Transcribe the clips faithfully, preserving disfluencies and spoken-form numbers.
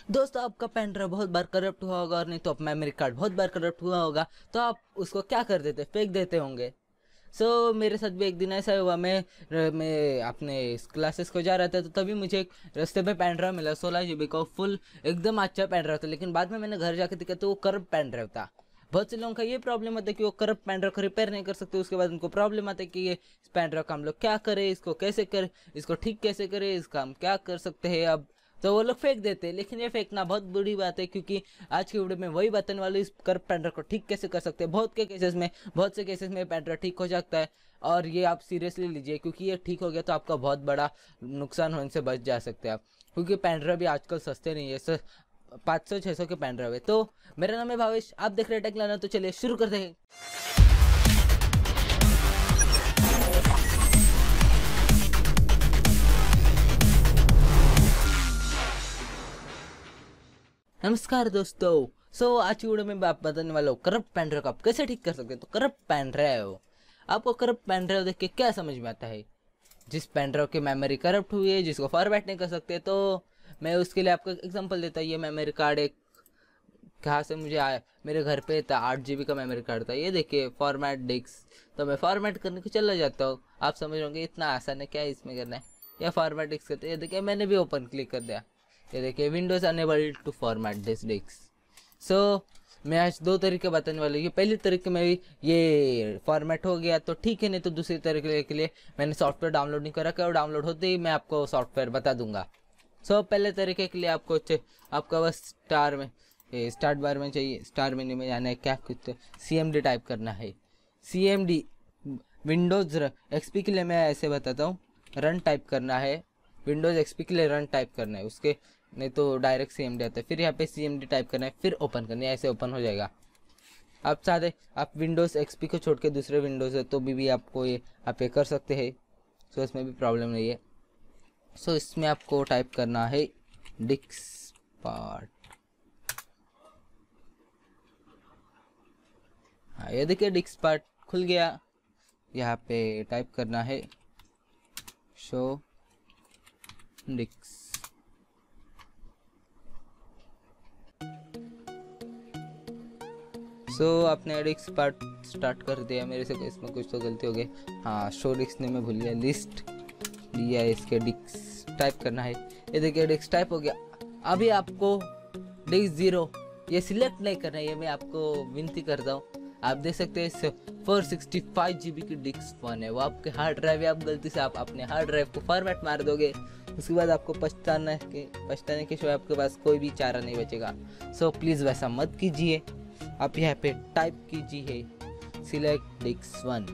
दोस्तों आपका pen drive बहुत बार करप्ट हुआ होगा और नहीं तो आप मेमोरी कार्ड बहुत बार करप्ट हुआ होगा, तो आप उसको क्या कर देते, फेंक देते होंगे। सो so, मेरे साथ भी एक दिन ऐसा हुआ। मैं मैं अपने क्लासेस को जा रहा था, तो तभी मुझे एक रास्ते पे पेन ड्राइव मिला सोलह जी बी का, फुल एकदम अच्छा पेन ड्राइव था। लेकिन बाद में मैंने घर जाके देखा तो वो करप्ट पेन ड्राइव था। बहुत से लोगों का ये प्रॉब्लम होता है कि वो करप्ट पेन ड्राइव को रिपेयर नहीं कर सकते। उसके बाद उनको प्रॉब्लम आता है कि ये पेन ड्राइव का हम लोग क्या करें, इसको कैसे करें, इसको ठीक कैसे करें, इसका हम क्या कर सकते हैं। अब तो वो लोग फेंक देते हैं, लेकिन ये फेंकना बहुत बुरी बात है, क्योंकि आज की वीडियो में वही बताने वाले इस करप्ट पेन ड्राइव को ठीक कैसे कर सकते हैं। बहुत के केसेस में बहुत से केसेस में पेन ड्राइव ठीक हो जाता है, और ये आप सीरियसली लीजिए, क्योंकि ये ठीक हो गया तो आपका बहुत बड़ा नुकसान होने से बच जा सकते हैं आप, क्योंकि पेन ड्राइव भी आजकल सस्ते नहीं है, सर पाँच सौ छः सौ के पेन ड्राइव है। तो मेरा नाम है भावेश, आप देख रहे हैं टेक लर्नर। तो चलिए शुरू करते हैं। नमस्कार दोस्तों। सो so, आज की वीडियो में आप बताने वाला हूँ करप्ट पेन ड्राइव को आप कैसे ठीक कर सकते हैं। तो करप्ट पेन ड्राइव, आपको करप्ट पेन ड्राइव देख के क्या समझ में आता है? जिस पेन ड्राइव की मेमोरी करप्ट हुई है, जिसको फॉर्मेट नहीं कर सकते, तो मैं उसके लिए आपको एग्जांपल देता हूँ। ये मेमोरी कार्ड एक कहाँ से मुझे आया, मेरे घर पे था, आठ जी बी का मेमोरी कार्ड था। ये देखिए फॉर्मेट डिस्क, तो मैं फॉर्मेट करने को चला जाता हूँ। आप समझ होंगे इतना आसान है क्या इसमें करना है, या फॉर्मेट डिस्क करते। ये देखिए मैंने भी ओपन क्लिक कर दिया, ये देखिए Windows unable to format this disk. So मैं आज दो तरीके बताने वाले हूँ। पहले तरीके में ये फॉर्मेट हो गया तो ठीक है, नहीं तो दूसरे तरीके के लिए मैंने सॉफ्टवेयर डाउनलोड नहीं कर रखा है, और डाउनलोड होते ही मैं आपको सॉफ्टवेयर बता दूंगा। सो so, पहले तरीके के लिए आपको आपका बस स्टार में स्टार्ट बार में चाहिए, स्टार मेन्यू में जाना है, क्या कुछ सी एम डी टाइप करना है। C M D Windows XP के लिए मैं ऐसे बताता हूँ, रन टाइप करना है। विंडोज एक्सपी के लिए रन टाइप करना है, उसके नहीं तो डायरेक्ट सी एम डी आता है। फिर यहाँ पे सी एम डी टाइप करना है, फिर ओपन करना है, ऐसे ओपन हो जाएगा। आप चाहते आप विंडोज एक्सपी को छोड़ के दूसरे विंडोज है तो भी, भी आपको ये आप ये कर सकते हैं। सो so, इसमें भी प्रॉब्लम नहीं है। सो so, इसमें आपको टाइप करना है डिस्क पार्ट। हाँ ये देखिए डिस्क पार्ट खुल गया। यहाँ पे टाइप करना है शो डिस्क। सो so, आपने डिस्क पार्ट स्टार्ट कर दिया। मेरे से इसमें कुछ तो गलती हो गई। हाँ शो डिस्क ने मैं भूल गया, लिस्ट दिया है, इसके डिस्क टाइप करना है। ये देखिए डिस्क टाइप हो गया। अभी आपको डिस्क जीरो ये सिलेक्ट नहीं करना है, ये मैं आपको विनती करता हूँ। आप देख सकते हैं four sixty five G B की डिस्क वन है, वो आपके हार्ड ड्राइव है। आप गलती से आप अपने हार्ड ड्राइव को फॉर्मेट मार दोगे, उसके बाद आपको पछताना के पछताने के सिवाय आपके पास कोई भी चारा नहीं बचेगा। सो so, प्लीज़ वैसा मत कीजिए। आप यहाँ पे टाइप कीजिए सिलेक्ट डिस्क वन।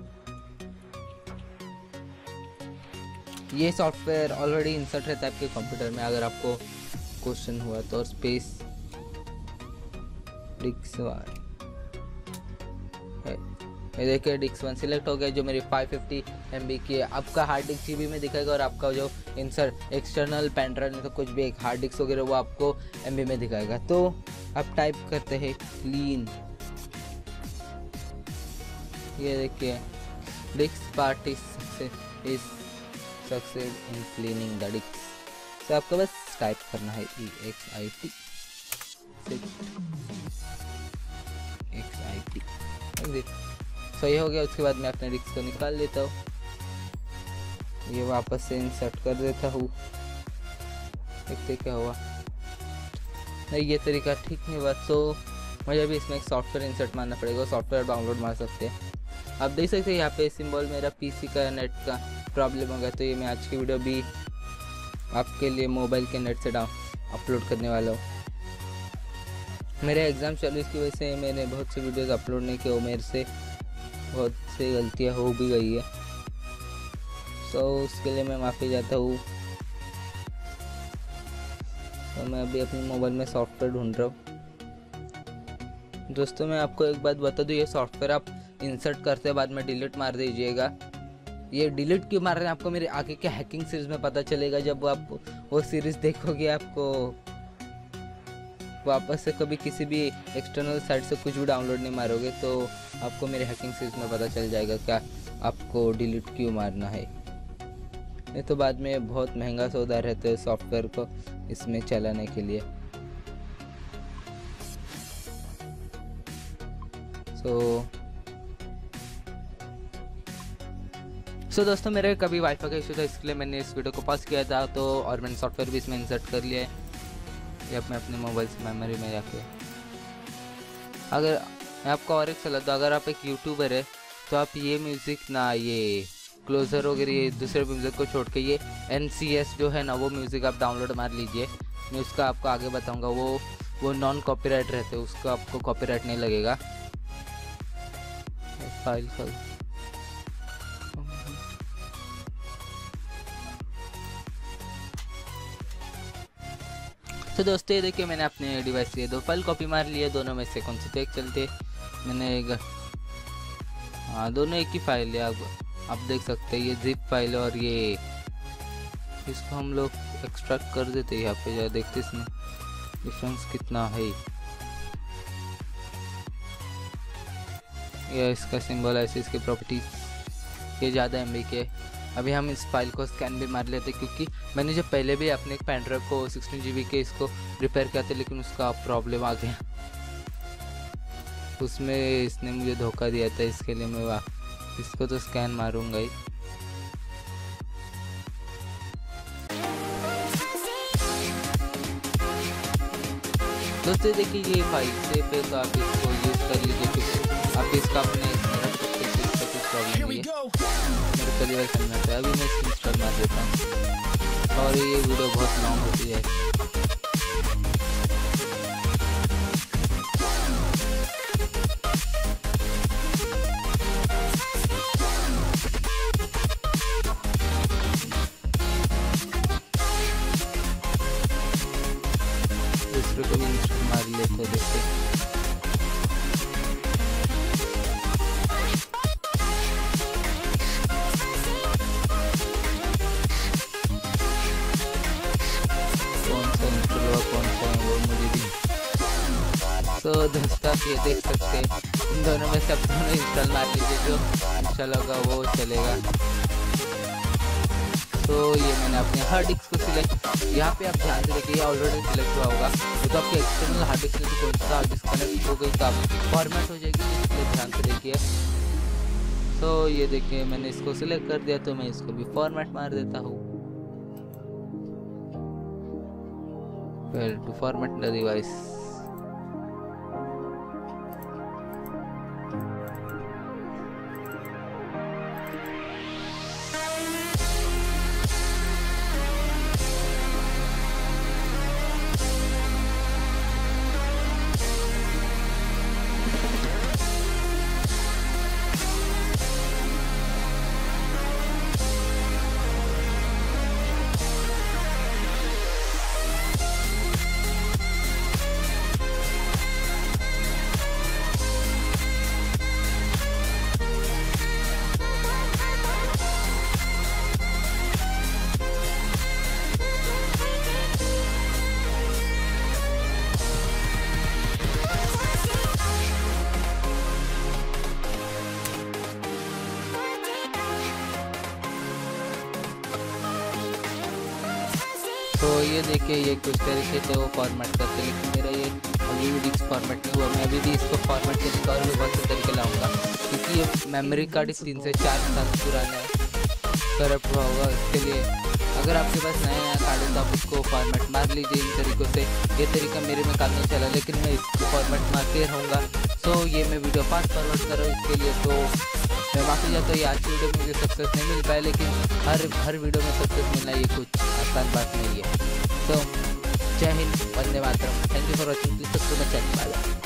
ये सॉफ्टवेयर ऑलरेडी इंसर्ट रहता है आपके कंप्यूटर में, अगर आपको क्वेश्चन हुआ तो। स्पेस डिस्क वन, ये देखिए डिस्क वन सिलेक्ट हो गया, जो मेरी फाइव फिफ्टी एम बी की है। आपका हार्ड डिस्क जी बी में दिखाएगा, और आपका जो इंसर्ट एक्सटर्नल पेन ड्राइव नहीं तो कुछ भी एक हार्ड डिस्क वगैरह वो आपको एम बी में दिखाएगा। तो आप टाइप करते हैं क्लीन। ये देखिए disk part is success in cleaning the disk. तो आपको बस टाइप करना है E X I T X I T. सही हो गया। उसके बाद मैं अपने डिस्क को निकाल लेता हूँ, ये वापस से इंसर्ट कर देता हूँ। देखते क्या हुआ। नहीं ये तरीका ठीक नहीं हुआ, तो मुझे भी इसमें एक सॉफ्टवेयर इंसर्ट मारना पड़ेगा। सॉफ्टवेयर डाउनलोड मार सकते हैं। आप देख सकते हैं यहाँ पे सिंबल मेरा पीसी का नेट का प्रॉब्लम होगा, तो ये मैं आज की वीडियो भी आपके लिए मोबाइल के नेट से डाउन अपलोड करने वाला हूँ। मेरे एग्ज़ाम चालू इसकी वजह से मैंने बहुत सी वीडियोस अपलोड नहीं किए, मेरे से बहुत सी गलतियाँ हो भी गई है। सो उसके लिए मैं माफ़ी चाहता हूँ। तो मैं अभी अपने मोबाइल में सॉफ्टवेयर ढूंढ रहा हूँ। दोस्तों मैं आपको एक बात बता दूँ, ये सॉफ्टवेयर आप इंसर्ट करते बाद में डिलीट मार दीजिएगा। ये डिलीट क्यों मार रहे हैं आपको मेरे आगे के हैकिंग सीरीज में पता चलेगा। जब आप वो सीरीज देखोगे, आपको वापस से कभी किसी भी एक्सटर्नल साइट से कुछ भी डाउनलोड नहीं मारोगे, तो आपको मेरे हैकिंग सीरीज में पता चल जाएगा क्या आपको डिलीट क्यों मारना है। नहीं तो बाद में बहुत महंगा सौदा रहता है सॉफ्टवेयर को इसमें चलाने के लिए। सो सो दोस्तों मेरे कभी वाईफाई का इशू था, इसके लिए मैंने इस वीडियो को पॉज किया था, तो और मैंने सॉफ्टवेयर भी इसमें इंसर्ट कर लिया है। ये अपने अपने मोबाइल से मेमोरी में जाके, अगर मैं आपको और एक सलाह दूँ, अगर आप एक यूट्यूबर है तो आप ये म्यूज़िक ना, ये क्लोजर वगैरह ये दूसरे म्यूज़िक को छोड़ के ये एन सी एस जो है ना वो म्यूज़िक आप डाउनलोड मार लीजिए। मैं उसका आपको आगे बताऊंगा, वो वो नॉन कॉपीराइट रहते हैं, उसका आपको कॉपीराइट नहीं लगेगा। फाइल का तो दोस्तों ये देखिए मैंने अपने डिवाइस से दो फाइल कॉपी मार लिए, दोनों में से कौन सी तो एक चलते। मैंने एक हाँ दोनों एक ही फाइल है, आप आप देख सकते हैं ये जिप फाइल है, और ये इसको हम लोग एक्सट्रैक्ट कर देते हैं। यहाँ पे जो देखते इसमें डिफरेंस कितना है, ये इसका सिंबल ऐसे, इसके प्रॉपर्टीज ये ज़्यादा एम बी के। अभी हम इस फाइल को स्कैन भी मार लेते क्योंकि मैंने जो पहले भी अपने एक पेन ड्राइव को सिक्सटीन जी बी के इसको रिपेयर किया था, लेकिन उसका प्रॉब्लम आ गया, उसमें इसने मुझे धोखा दिया था। इसके लिए मैं वाह इसको तो स्कैन मारूंगा ही। दोस्तों देखिए ये फाइल से पे तो आप इसको यूज़ कर लीजिए क्योंकि आप इसका अपने प्रॉब्लम नहीं है। मेरे पहली बार करना था, अभी मैं इसको इंस्टॉल मार देता हूँ और ये वीडियो बहुत लॉन्ग होती है। दूसरे को भी इंस्टॉल मार लेते देखते। तो दोस्तों आप ये देख सकते हैं, इन दोनों में से दोनों इंस्टॉल मार लीजिए, जो इंस्टॉल होगा वो चलेगा। तो ये मैंने अपने हार्ड डिस्क को सिलेक्ट, यहाँ पे आप ध्यान से देखिए ऑलरेडी सिलेक्ट हुआ होगा, तो आपके एक्सटर्नल हार्ड डिस्क से कौन सा हार्ड डिस्क कनेक्ट हो गई तो आप फॉर्मेट हो जाएगी, इसलिए ध्यान से देखिए। तो ये देखिए मैंने इसको सिलेक्ट कर दिया, तो मैं इसको भी फॉर्मेट मार देता हूँ। Well to format the device. तो ये देखिए ये कुछ तरीके से वो फॉर्मेट करते हैं, लेकिन मेरा ये अभी भी डिस्क फॉर्मेट नहीं हुआ। मैं अभी भी इसको फॉर्मेट करने का और भी बहुत से तरीके लाऊंगा, क्योंकि ये मेमोरी कार्ड तीन से चार साल पुराना करप्ट हुआ होगा। इसके लिए अगर आपके पास नया नया कार्ड है तो आप उसको फॉर्मेट मार लीजिए इन तरीक़ों से। ये तरीका मेरे में काम नहीं चला, लेकिन मैं इसको फॉर्मेट मारते रहूँगा। तो ये मैं वीडियो फास्ट फॉरवर्ड कर रहा हूँ, इसके लिए तो मैं माफ़ी चाहता हूँ। ये आज की वीडियो में मुझे सक्सेस नहीं मिल पाया, लेकिन हर हर वीडियो में सक्सेस मिलना ये कुछ आसान बात नहीं है। तो Jai Hind, Vande Mataram, thank you for watching, please subscribe my channel.